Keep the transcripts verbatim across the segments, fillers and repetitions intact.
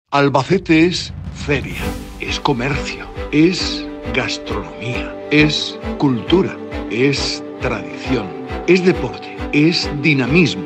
Albacete es feria, es comercio, es gastronomía, es cultura, es tradición, es deporte, es dinamismo.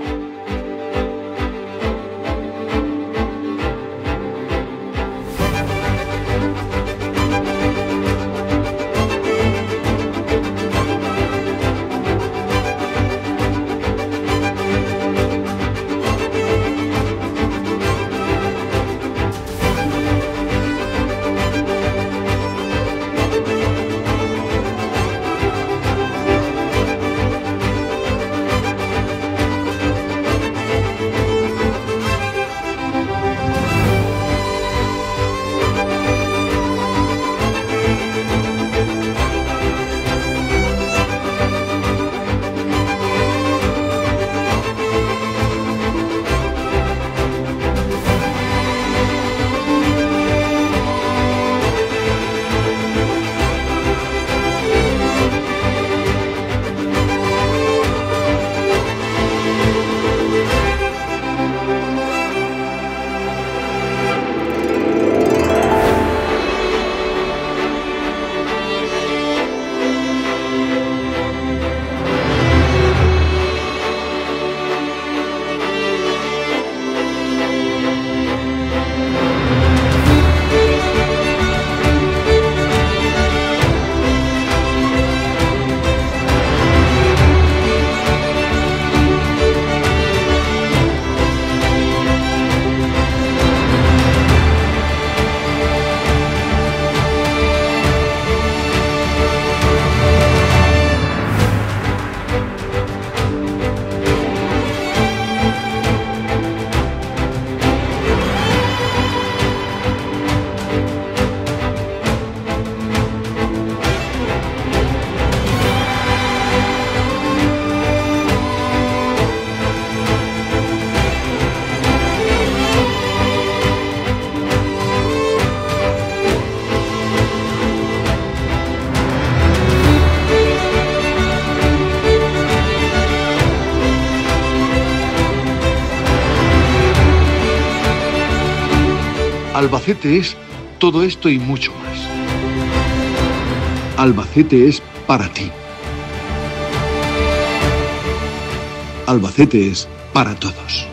Albacete es todo esto y mucho más. Albacete es para ti. Albacete es para todos.